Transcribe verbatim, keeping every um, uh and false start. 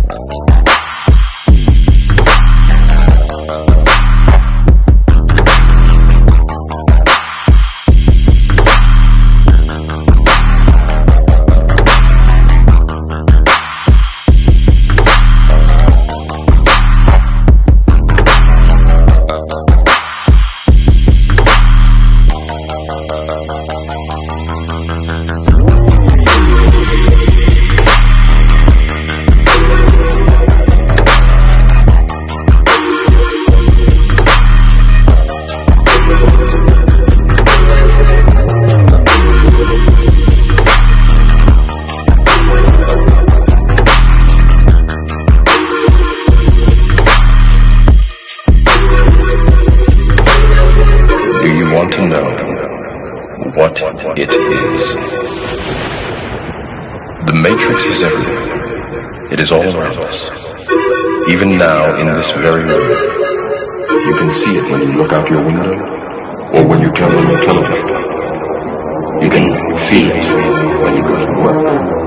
Want to know what it is. The Matrix is everywhere. It is all around us. Even now, in this very room. You can see it when you look out your window, or when you turn on your television. You can feel it when you go to work.